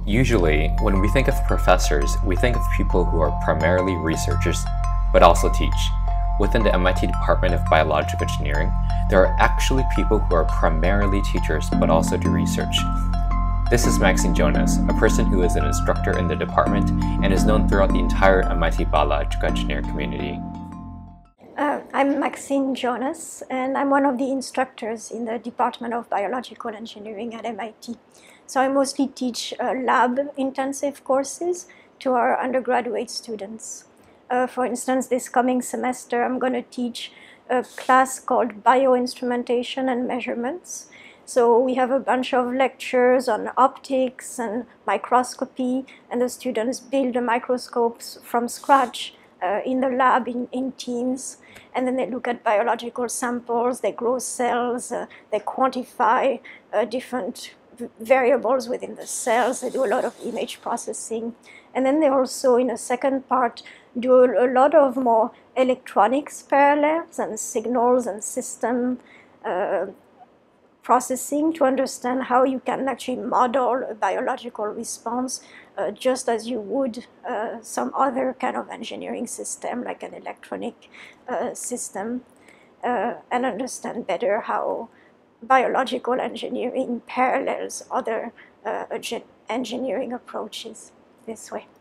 Usually, when we think of professors, we think of people who are primarily researchers, but also teach. Within the MIT Department of Biological Engineering, there are actually people who are primarily teachers, but also do research. This is Maxine Jonas, a person who is an instructor in the department and is known throughout the entire MIT Biological Engineering community. I'm Maxine Jonas, and I'm one of the instructors in the Department of Biological Engineering at MIT. So I mostly teach lab-intensive courses to our undergraduate students. For instance, this coming semester, I'm going to teach a class called Bioinstrumentation and Measurements. So we have a bunch of lectures on optics and microscopy, and the students build the microscopes from scratch in the lab in teams. And then they look at biological samples, they grow cells, they quantify different variables within the cells, they do a lot of image processing. And then they also, in a second part, do a lot of more electronics parallels and signals and system processing to understand how you can actually model a biological response just as you would some other kind of engineering system, like an electronic system, and understand better how biological engineering parallels other engineering approaches this way.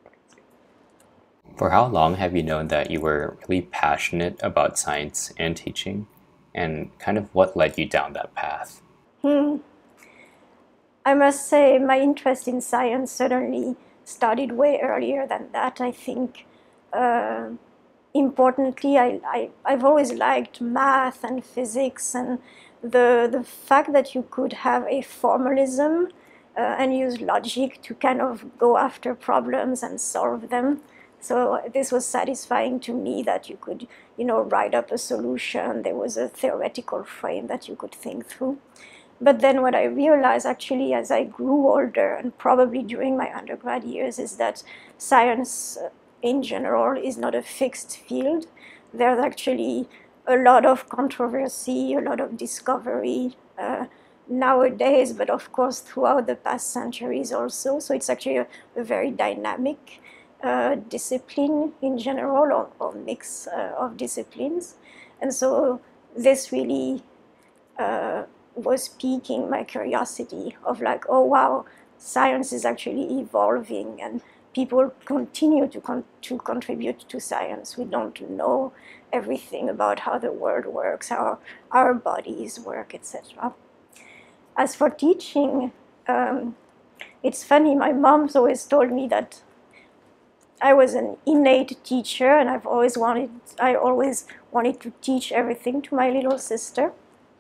For how long have you known that you were really passionate about science and teaching? And kind of what led you down that path? I must say my interest in science certainly started way earlier than that. I think importantly, I've always liked math and physics, and the fact that you could have a formalism and use logic to kind of go after problems and solve them. So this was satisfying to me that you could, write up a solution. There was a theoretical frame that you could think through. But then what I realized actually as I grew older, and probably during my undergrad years, is that science in general is not a fixed field. There's actually a lot of controversy, a lot of discovery nowadays, but of course throughout the past centuries also. So it's actually a very dynamic discipline in general, or mix of disciplines. And so this really was piquing my curiosity of like, oh wow, science is actually evolving and people continue to contribute to science. We don't know everything about how the world works, how our bodies work, etc. As for teaching, it's funny, my mom's always told me that I was an innate teacher, and I always wanted to teach everything to my little sister,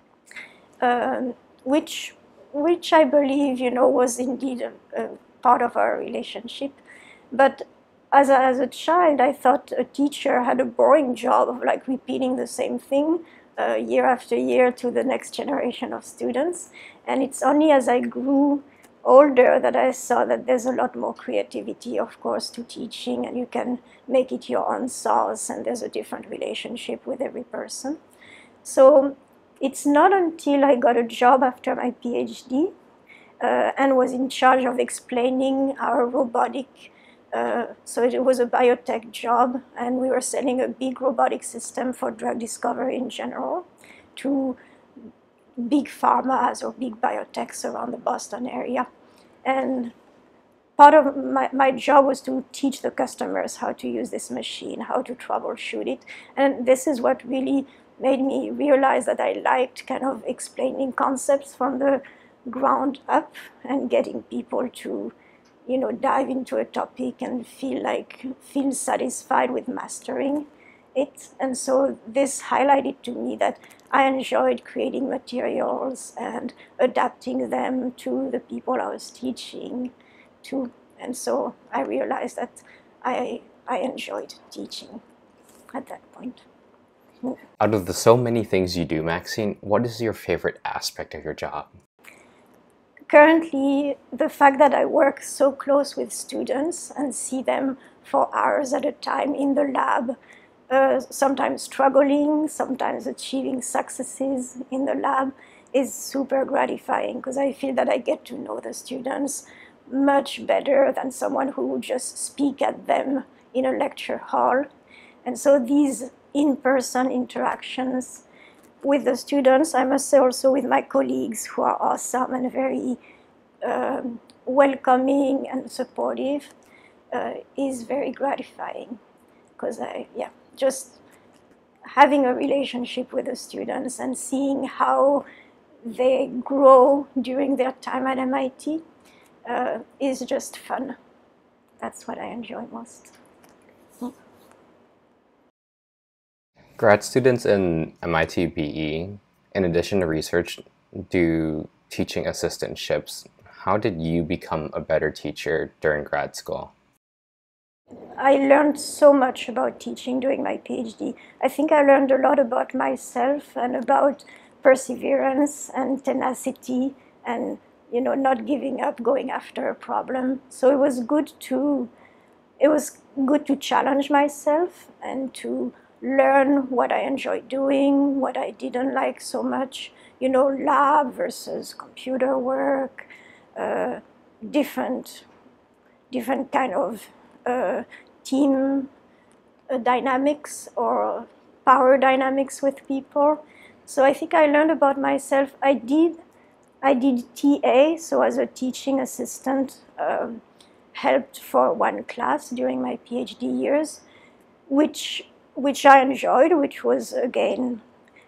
which I believe, was indeed a part of our relationship. But as a child, I thought a teacher had a boring job of like repeating the same thing year after year to the next generation of students. And it's only as I grew older that I saw that there's a lot more creativity, of course, to teaching, and you can make it your own sauce, and there's a different relationship with every person. So it's not until I got a job after my PhD and was in charge of explaining our robotic, so it was a biotech job, and we were selling a big robotic system for drug discovery in general to big pharmas or big biotechs around the Boston area. And part of my job was to teach the customers how to use this machine, how to troubleshoot it. And this is what really made me realize that I liked kind of explaining concepts from the ground up and getting people to, dive into a topic and feel satisfied with mastering it. And so this highlighted to me that I enjoyed creating materials and adapting them to the people I was teaching to. And so I realized that I enjoyed teaching at that point. Out of the so many things you do, Maxine, what is your favorite aspect of your job? Currently, the fact that I work so close with students and see them for hours at a time in the lab, sometimes struggling, sometimes achieving successes in the lab, is super gratifying because I feel that I get to know the students much better than someone who would just speak at them in a lecture hall. And so these in-person interactions with the students, I must say also with my colleagues who are awesome and very welcoming and supportive, is very gratifying. Because just having a relationship with the students and seeing how they grow during their time at MIT is just fun. That's what I enjoy most. Grad students in MIT BE, in addition to research, do teaching assistantships. How did you become a better teacher during grad school? I learned so much about teaching during my PhD. I think I learned a lot about myself and about perseverance and tenacity and not giving up, going after a problem. So it was good to challenge myself and to learn what I enjoyed doing, what I didn't like so much, lab versus computer work, different kind of team dynamics or power dynamics with people. So I think I learned about myself. I did TA, so as a teaching assistant, helped for one class during my PhD years, which I enjoyed, which was again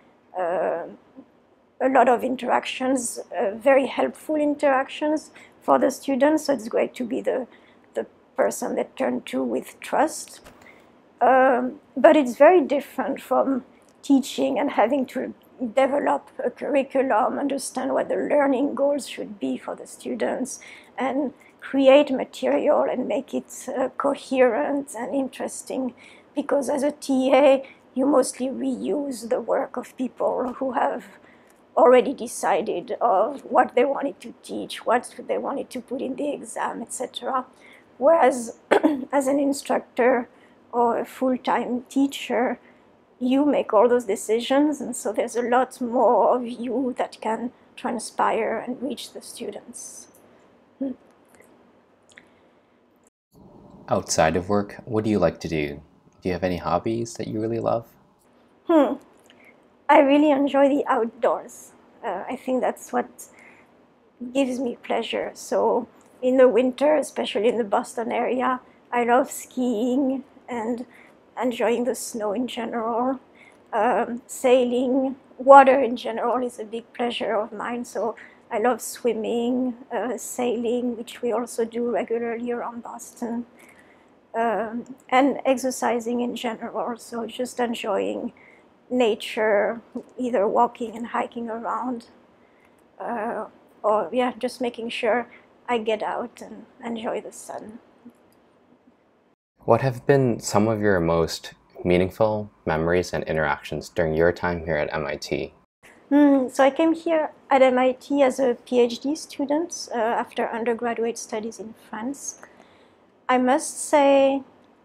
a lot of interactions, very helpful interactions for the students. So it's great to be the person they turn to with trust. But it's very different from teaching and having to develop a curriculum, understand what the learning goals should be for the students, and create material and make it coherent and interesting. Because as a TA, you mostly reuse the work of people who have already decided of what they wanted to teach, what they wanted to put in the exam, etc. Whereas as an instructor or a full-time teacher, you make all those decisions, and so there's a lot more of you that can transpire and reach the students. Outside of work, what do you like to do? Do you have any hobbies that you really love? I really enjoy the outdoors. I think that's what gives me pleasure. So in the winter, especially in the Boston area, I love skiing and enjoying the snow in general. Sailing, water in general is a big pleasure of mine. So I love swimming, sailing, which we also do regularly around Boston, and exercising in general. So just enjoying nature, either walking and hiking around, or just making sure I get out and enjoy the sun. What have been some of your most meaningful memories and interactions during your time here at MIT? So I came here at MIT as a PhD student after undergraduate studies in France. I must say,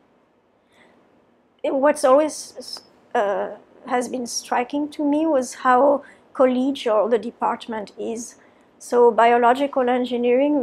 what's always has been striking to me was how collegial the department is. So biological engineering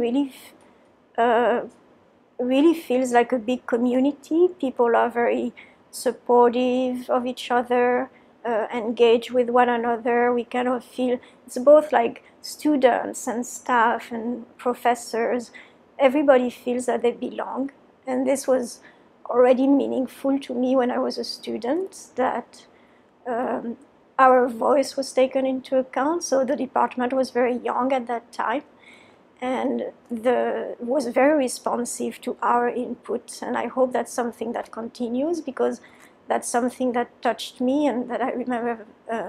really feels like a big community. People are very supportive of each other, engage with one another. We kind of feel it's both like students and staff and professors. Everybody feels that they belong. And this was already meaningful to me when I was a student, that our voice was taken into account. So the department was very young at that time and was very responsive to our input. And I hope that's something that continues, because that's something that touched me and that I remember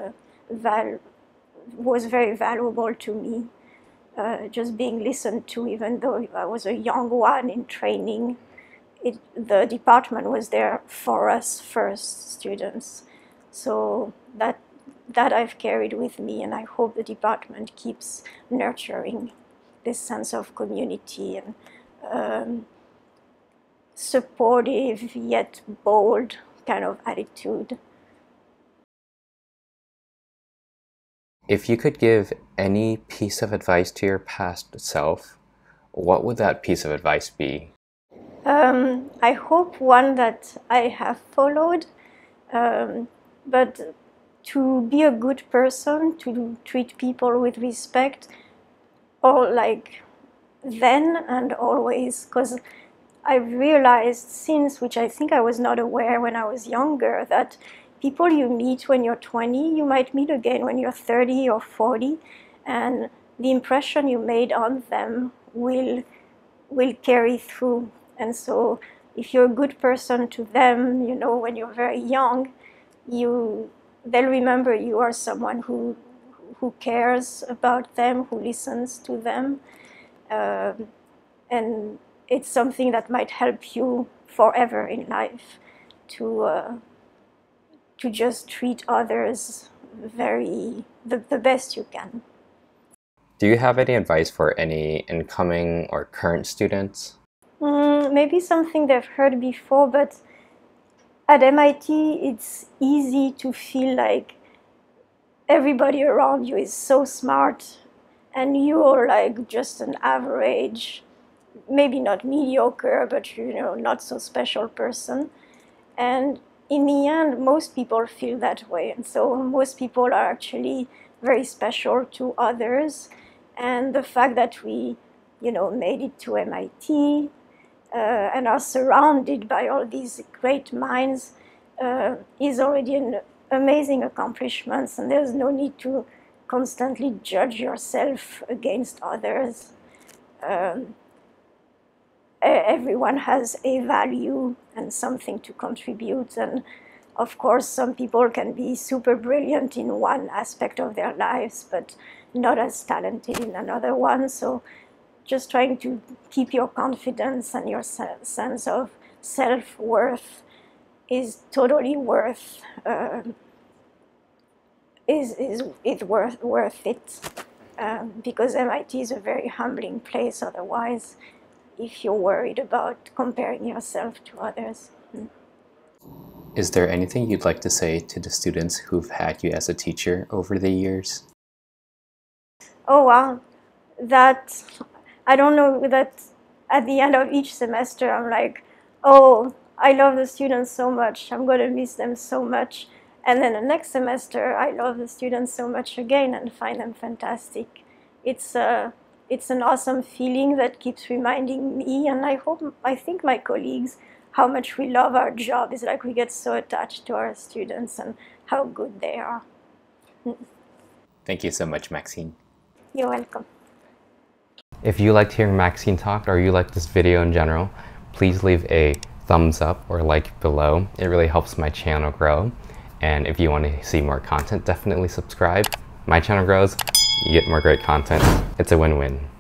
was very valuable to me. Just being listened to, even though I was a young one in training. The department was there for us first, students. So that I've carried with me, and I hope the department keeps nurturing this sense of community and supportive yet bold kind of attitude. If you could give any piece of advice to your past self, what would that piece of advice be? I hope one that I have followed, but to be a good person, to treat people with respect, or like then and always, because I've realized since, which I think I was not aware when I was younger, that people you meet when you're 20, you might meet again when you're 30 or 40, and the impression you made on them will carry through. And so if you're a good person to them, you know, when you're very young, they'll remember you are someone who cares about them, who listens to them. And it's something that might help you forever in life to just treat others the best you can. Do you have any advice for any incoming or current students? Maybe something they've heard before, but at MIT it's easy to feel like everybody around you is so smart and you're like just an average, maybe not mediocre, but you know, not so special person. And in the end, most people feel that way. And so most people are actually very special to others. And the fact that we, you know, made it to MIT and are surrounded by all these great minds is already an amazing accomplishment. And there's no need to constantly judge yourself against others. Everyone has a value and something to contribute. And of course, some people can be super brilliant in one aspect of their lives, but not as talented in another one. So just trying to keep your confidence and your sense of self-worth is totally worth worth it, because MIT is a very humbling place otherwise, if you're worried about comparing yourself to others. Is there anything you'd like to say to the students who've had you as a teacher over the years? Oh wow, that I don't know, that at the end of each semester I'm like, oh, I love the students so much, I'm going to miss them so much. And then the next semester I love the students so much again and find them fantastic. It's an awesome feeling that keeps reminding me, and I think my colleagues, how much we love our job. Is like we get so attached to our students and how good they are. Thank you so much, Maxine. You're welcome. If you liked hearing Maxine talk, or you like this video in general, please leave a thumbs up or like below. It really helps my channel grow. And if you want to see more content, definitely subscribe. My channel grows, you get more great content. It's a win-win.